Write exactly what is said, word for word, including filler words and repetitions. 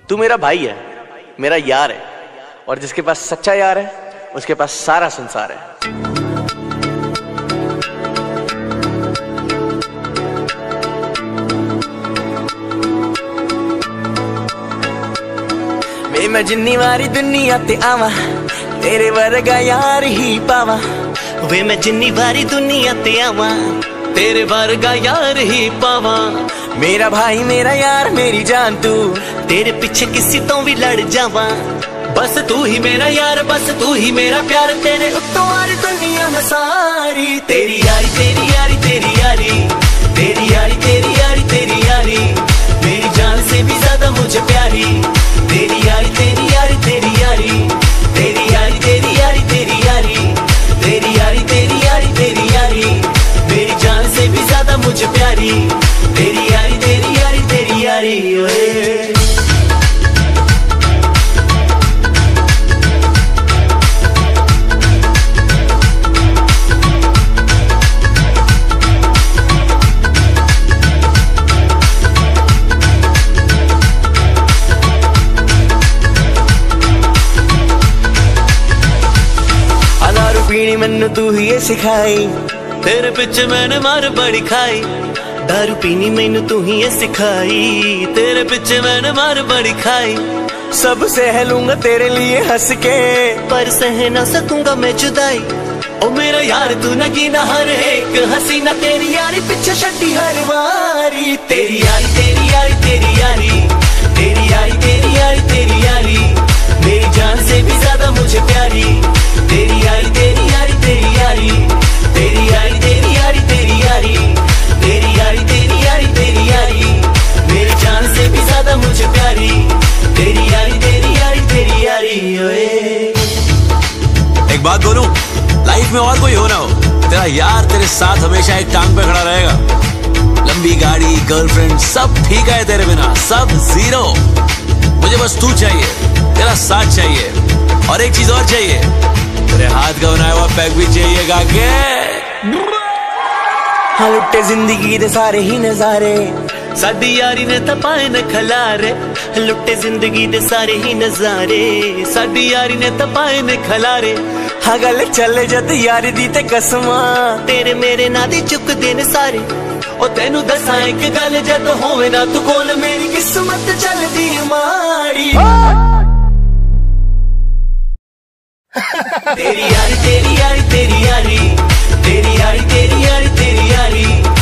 तू मेरा भाई है, मेरा यार है, और जिसके पास सच्चा यार है उसके पास सारा संसार है। वे मैं जिन्नी वारी दुनिया ते आवा तेरे वर्गा यार ही पावा। वे मैं जिन्नी वारी दुनिया ते आवा तेरे वर्गा यार ही पावा। मेरा भाई मेरा यार मेरी जान तू, तेरे पीछे किसी तो भी लड़ जावा। बस तू ही मेरा यार, बस तू ही मेरा प्यार, तेरे उत्तों वारी दुनिया में सारी। तेरी यारी तेरी यारी तेरी यारी तेरी यारी तेरी यारी तेरी यारी मेरी जान से भी ज्यादा मुझे प्यारी। तेरी यारी तेरी यारी तेरी यारी तेरी यारी तेरी यारी तेरी यारी तेरी यारी तेरी यारी तेरी यारी मेरी जान से भी ज्यादा मुझे प्यारी। तेरी यारी तेरी यारी तेरी यारी ओए। पीनी मैनू तू ही सिखाई, तेरे पिछे मैंने मार बड़ी खाई। दारू पीनी मैनू तू ही सिखाई, तेरे पिछे मैंने मार बड़ी खाई। सब सह लूंगा तेरे लिए हंस के, पर सह ना सकूंगा मैं जुदाई। ओ मेरा यार तू न गिना हर एक हसीना, तेरी यारी पिछे छड्डी हर वारी। तेरी यारी तेरी यारी तेरी यारी तेरी यारी तेरी यारी तेरी यारी मेरी जान से भी ज्यादा मुझे प्यारी। तेरी यारी तेरी यारी तेरी यारी तेरी यारी तेरी यारी तेरी यारी तेरी यारी तेरी यारी तेरी यारी मेरी जान से भी ज्यादा मुझे प्यारी। तेरी यारी तेरी यारी तेरी यारी ओए। एक बात बोलूं, लाइफ में और कोई हो ना हो, तेरा यार तेरे साथ हमेशा एक टांग पे खड़ा रहेगा। लंबी गाड़ी, गर्लफ्रेंड सब ठीक है तेरे बिना, सब जीरो। मुझे बस तू चाहिए, तेरा साथ चाहिए, और एक चीज और चाहिए, तेरे हाथ का बनाया हुआ पैक भी चाहिए गाके। हाँ लुट्टे जिंदगी दे सारे ही नजारे, साडी यारी ने तपाए न खलारे। लुट्टे जिंदगी दे सारे ही नजारे, साडी यारी ने तपाए न खलारे। हाँ गल चले जद यारी दी ते कसमा, तेरे मेरे ना दी चुक देन सारे। ओ तेनू दसा एक गल, जद होवे ना तू कोल मेरी किस्मत चलदी माड़ी। तेरी यारी तेरी यारी तेरी यारी तेरी यारी तेरी यारी तेरी यारी